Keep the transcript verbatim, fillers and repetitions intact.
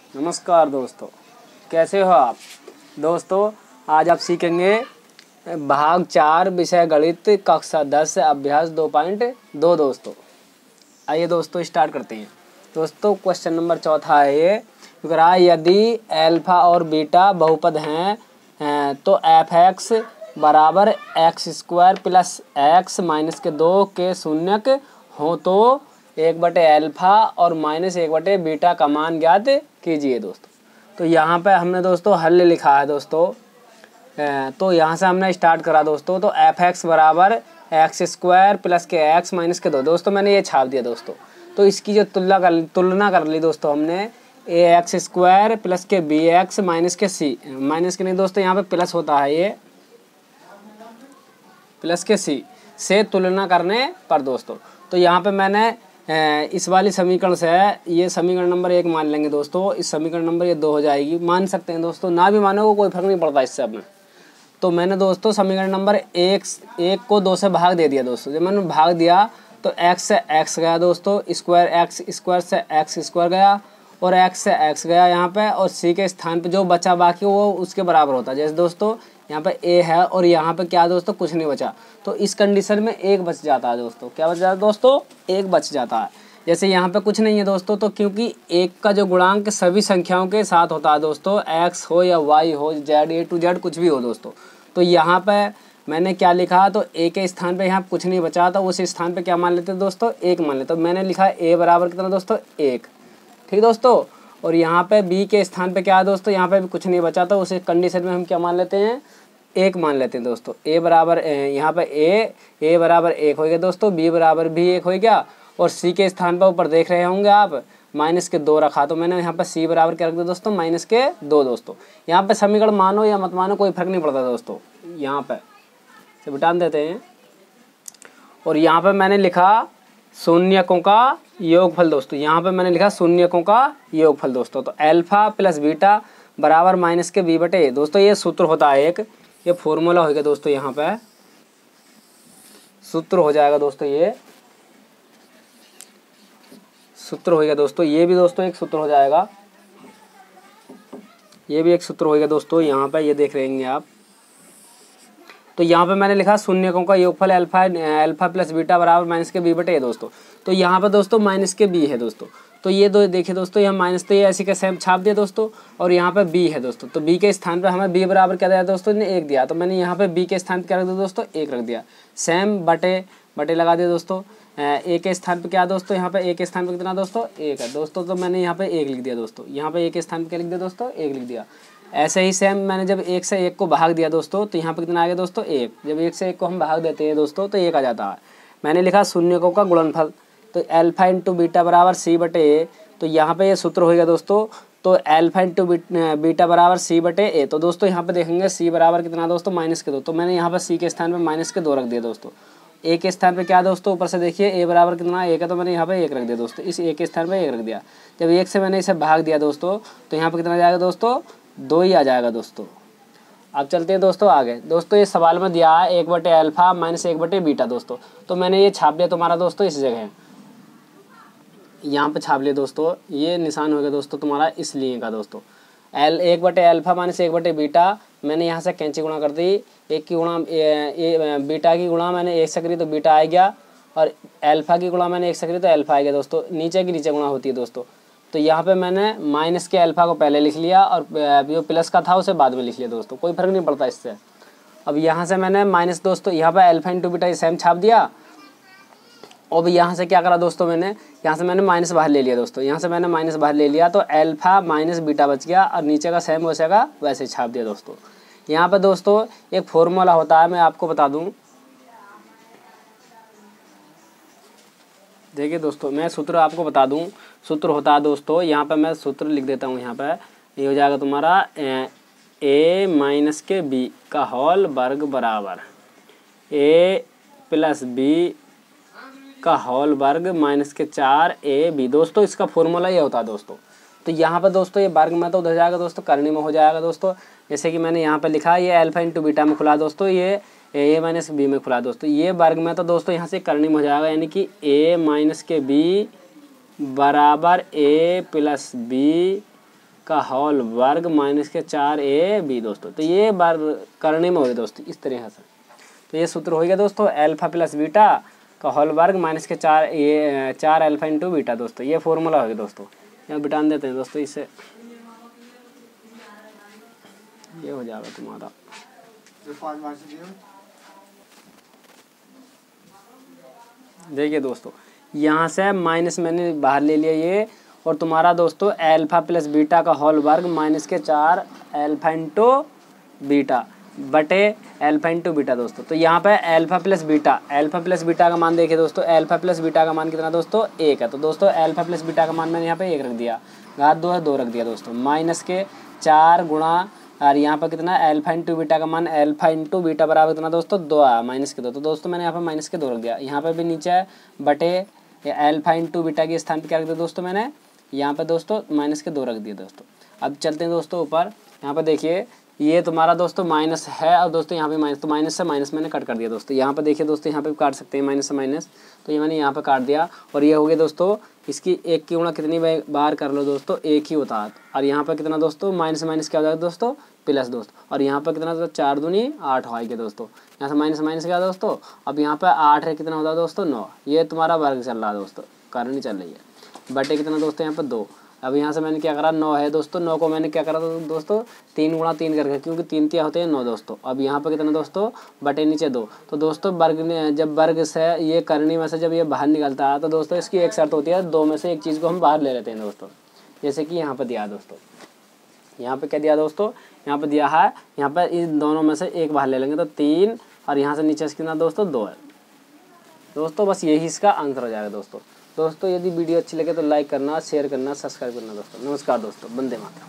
नमस्कार दोस्तों, कैसे हो आप दोस्तों। आज आप सीखेंगे भाग चार विषय गणित कक्षा दस अभ्यास दो पॉइंट दो दोस्तों। आइए दोस्तों स्टार्ट करते हैं। दोस्तों क्वेश्चन नंबर चौथा है ये, यदि अल्फा और बीटा बहुपद हैं तो एफ एक्स बराबर x square plus x minus के दो के शून्यक हो तो एक बटे अल्फा और माइनस एक बटे बीटा का मान ज्ञात कीजिए दोस्तों। तो यहाँ पे हमने दोस्तों हल लिखा है दोस्तों। तो यहाँ से हमने स्टार्ट करा दोस्तों। तो एफ एक्स बराबर एक्स स्क्वायर प्लस के एक्स माइनस के दो दोस्तों मैंने ये छाप दिया दोस्तों। तो इसकी जो तुलना कर तुलना कर ली दोस्तों हमने, a x square plus k b x minus k c, minus के नहीं दोस्तों यहाँ पे प्लस होता है, ये प्लस के सी से तुलना करने पर दोस्तों। तो यहाँ पे मैंने इस वाली समीकरण से ये समीकरण नंबर एक मान लेंगे दोस्तों। इस समीकरण नंबर ये दो हो जाएगी, मान सकते हैं दोस्तों, ना भी मानो कोई फर्क नहीं पड़ता इससे अपने। तो मैंने दोस्तों समीकरण नंबर एक एक को दो से भाग दे दिया दोस्तों। जब मैंने भाग दिया तो एक्स से एक्स गया दोस्तों, स्क्वायर एक्स स्क्वायर से एक्स स्क्वायर गया और एक्स से एक्स गया यहाँ पे, और सी के स्थान पे जो बचा बाकी वो उसके बराबर होता है। जैसे दोस्तों यहाँ पे ए है और यहाँ पे क्या दोस्तों कुछ नहीं बचा, तो इस कंडीशन में एक बच जाता है दोस्तों। क्या बच जाता है दोस्तों? एक बच जाता है। जैसे यहाँ पे कुछ नहीं है दोस्तों, तो क्योंकि एक का जो गुणांक सभी संख्याओं के साथ होता है दोस्तों, एक्स हो या वाई हो, जेड ए टू जेड कुछ भी हो दोस्तों। तो यहाँ पे मैंने क्या लिखा, तो ए के स्थान पे यहाँ कुछ नहीं बचा था, उस स्थान पे क्या मान लेते दोस्तों? एक मान लेते। तो मैंने लिखा ए बराबर कितना दोस्तों? एक। ठीक दोस्तों। और यहाँ पे बी के स्थान पे क्या है दोस्तों? यहाँ पे भी कुछ नहीं बचा था, उस कंडीशन में हम क्या मान लेते हैं? एक मान लेते हैं दोस्तों। ए बराबर यहाँ पे ए ए बराबर एक हो गया दोस्तों, बी बराबर भी एक हो गया, और सी के स्थान पर ऊपर देख रहे होंगे आप माइनस के दो रखा, तो मैंने यहाँ पर सी बराबर क्या रख दिया दोस्तों? माइनस के दो दोस्तों। यहाँ पे समीकरण मानो या मत मानो कोई फर्क नहीं पड़ता दोस्तों, यहाँ पे से बिटान देते हैं। और यहाँ पे मैंने लिखा शून्यकों का योगफल दोस्तों। यहाँ पे मैंने लिखा शून्यकों का योगफल दोस्तों। तो अल्फा प्लस बीटा बराबर माइनस के बी बटे ए दोस्तों, ये सूत्र होता है एक, ये फॉर्मूला हो गया दोस्तों। यहाँ पे सूत्र हो जाएगा दोस्तों, ये सूत्र हो गया दोस्तों। ये भी दोस्तों एक सूत्र हो जाएगा, ये भी एक सूत्र हो गया दोस्तों। यहाँ पे ये देख रहे हैं आप। तो यहाँ पे मैंने लिखा शून्यकों का योगफल अल्फा अल्फा प्लस बीटा बराबर माइनस के बी बटे ए दोस्तों। तो यहाँ पे दोस्तों माइनस के बी है दोस्तों। तो ये दो देखिए दोस्तों, यहाँ माइनस तो ये ऐसे का सेम छाप दिया दोस्तों, और यहाँ पे बी है दोस्तों। तो बी के स्थान पे हमें बी बराबर क्या दिया दोस्तों ने? एक दिया। तो मैंने यहाँ पे बी के स्थान पे क्या रख दिया दोस्तों? एक रख दिया। सेम बटे बटे लगा दिया दोस्तों। ए के स्थान पे क्या दोस्तों? यहाँ पे ए के स्थान पे कितना दोस्तों? एक है दोस्तों। तो मैंने यहाँ पे एक लिख दिया दोस्तों। यहाँ पे ए के स्थान पे क्या लिख दिया दोस्तों? एक लिख दिया। ऐसे ही सेम मैंने जब एक से एक को भाग दिया दोस्तों, तो यहाँ पे कितना आ गया दोस्तों? एक। जब एक से एक को हम भाग देते हैं दोस्तों तो एक आ जाता है। मैंने लिखा शून्यकों का गुणनफल, तो अल्फा इंटू बीटा बराबर सी बटे ए। तो यहाँ पे ये सूत्र हो गया दोस्तों। तो अल्फा इंटू बीटा बराबर सी बटे ए। तो दोस्तों यहाँ पे देखेंगे सी बराबर कितना दोस्तों? माइनस के दो। तो मैंने यहाँ पर सी के स्थान पे माइनस के दो रख दिया दोस्तों। ए के स्थान पे क्या दोस्तों? ऊपर से देखिए ए बराबर कितना? एक है, तो मैंने यहाँ पे एक रख दिया दोस्तों। इस ए के स्थान पे एक रख दिया। जब एक से मैंने इसे भाग दिया दोस्तों, तो यहाँ पे कितना आ जाएगा दोस्तों? दो ही आ जाएगा दोस्तों। अब चलते हैं दोस्तों आगे। दोस्तों ये सवाल में दिया है एक बटे अल्फा माइनस एक बटे बीटा दोस्तों। तो मैंने ये छाप दिया तुम्हारा दोस्तों इस जगह, यहाँ पे छाप लिया दोस्तों। ये निशान हो गया दोस्तों तुम्हारा इसलिए का दोस्तों। एल एक बटे अल्फा माइनस एक बटे बीटा मैंने यहाँ से कैंची गुणा कर दी। एक की गुणा ए बीटा की गुणा मैंने एक से करी तो बीटा आ गया, और अल्फा की गुणा मैंने एक से करी तो अल्फा आ गया दोस्तों। नीचे की नीचे गुणा होती है दोस्तों। तो यहाँ पे मैंने माइनस के अल्फा को पहले लिख लिया और जो प्लस का था उसे बाद में लिख लिया दोस्तों, कोई फर्क नहीं पड़ता इससे। अब यहाँ से मैंने माइनस दोस्तों यहाँ पे अल्फा इंटू बीटा सेम छाप दिया। और यहाँ से क्या करा दोस्तों? मैंने यहाँ से मैंने माइनस बाहर ले लिया दोस्तों। यहाँ से मैंने माइनस बाहर ले लिया तो अल्फा माइनस बीटा बच गया, और नीचे का सेम वैसे का वैसे छाप दिया दोस्तों। यहाँ पे दोस्तों एक फॉर्मूला होता है, मैं आपको बता दूँ। देखिए दोस्तों मैं सूत्र आपको बता दूं। सूत्र होता है दोस्तों, यहाँ पे मैं सूत्र लिख देता हूँ। यहाँ पे ये हो जाएगा तुम्हारा ए माइनस के बी का होल वर्ग बराबर ए प्लस बी का होल वर्ग माइनस के चार ए बी दोस्तों। इसका फॉर्मूला ये होता है दोस्तों। तो यहाँ पर दोस्तों ये वर्ग में तो उधर जाएगा दोस्तों, करनी में हो जाएगा दोस्तों। जैसे कि मैंने यहाँ पे लिखा, ये अल्फा इंटू बीटा में खुला दोस्तों, ये ए माइनस बी में खुला दोस्तों। ये वर्ग में तो दोस्तों यहाँ से करनी में हो जाएगा, यानी कि ए माइनस के बी बराबर ए प्लस बी का होल वर्ग माइनस के चार ए बी दोस्तों। तो ये बार करने में हो गया दोस्तों इस तरह से। तो ये सूत्र हो गया दोस्तों एल्फा प्लस बीटा का होल वर्ग माइनस के चार ए चार एल्फा इंटू बीटा दोस्तों। ये फॉर्मूला हो गया दोस्तों। यहाँ बिटान देते हैं दोस्तों, इससे ये हो जाएगा तुम्हारा देखिए दोस्तों, यहाँ से माइनस मैंने बाहर ले लिया ये, और तुम्हारा दोस्तों एल्फा प्लस बीटा का होल वर्ग माइनस के चार एल्फा इंटू बीटा बटे एल्फा इंटू बीटा दोस्तों। तो यहाँ पे alpha plus beta alpha plus beta का मान देखिए दोस्तों, एल्फा प्लस बीटा का मान कितना दोस्तों एक है। तो दोस्तों एल्फा प्लस बीटा का मान मैंने यहाँ पे एक रख दिया, घात दो है दो रख दिया दोस्तों, माइनस के चार गुणा और यहाँ पर कितना एल्फा इंटू बीटा का मान एल्फा इंटू बीटा बराबर कितना दोस्तों दो आया माइनस के दो। तो दोस्तों मैंने यहाँ पर माइनस के दो रख दिया, यहाँ पर भी नीचे है बटे एल्फा इंटू बीटा के स्थान पर क्या रख दिया दोस्तों, मैंने यहाँ पर दोस्तों माइनस के दो रख दिए दोस्तों। अब चलते हैं दोस्तों ऊपर, यहाँ पर देखिए ये तुम्हारा दोस्तों माइनस है और दोस्तों यहाँ पे माइनस, तो माइनस से माइनस मैंने कट कर दिया दोस्तों। यहाँ पर देखिए दोस्तों, यहाँ पे काट सकते हैं माइनस से माइनस, तो ये मैंने यहाँ पे काट दिया और ये हो गया दोस्तों इसकी एक की गुणा कितनी बार कर लो दोस्तों, एक ही होता है। और यहाँ पर कितना दोस्तों माइनस माइनस क्या हो जाएगा दोस्तों प्लस दोस्तों, और यहाँ पर कितना दोस्तों चार दूनी आठ हो गया दोस्तों। यहाँ से माइनस माइनस क्या दोस्तों, अब यहाँ पर आठ है कितना होता है दोस्तों नौ, ये तुम्हारा वर्ग चल रहा है दोस्तों, करनी चल रही है बटे कितना दोस्तों यहाँ पर दो। अब यहाँ से मैंने क्या करा नौ है दोस्तों, नौ को मैंने क्या करा तो दोस्तों तीन गुणा तीन करके, क्योंकि तीन क्या होते हैं नौ दोस्तों। अब यहाँ पर कितना दोस्तों बटे नीचे दो। तो दोस्तों वर्ग ने जब वर्ग से ये करनी में से जब ये बाहर निकलता है तो दोस्तों इसकी एक शर्त होती है, दो में से एक चीज़ को हम बाहर ले लेते हैं दोस्तों। जैसे कि यहाँ पर दिया है दोस्तों, यहाँ पर क्या दिया दोस्तों, यहाँ पर दिया है, यहाँ पर इन दोनों में से एक बाहर ले लेंगे तो तीन, और यहाँ से नीचे कितना दोस्तों दो है दोस्तों। बस यही इसका आंसर हो जाएगा दोस्तों। दोस्तों यदि वीडियो अच्छी लगे तो लाइक करना, शेयर करना, सब्सक्राइब करना दोस्तों। नमस्कार दोस्तों, वंदे मातरम।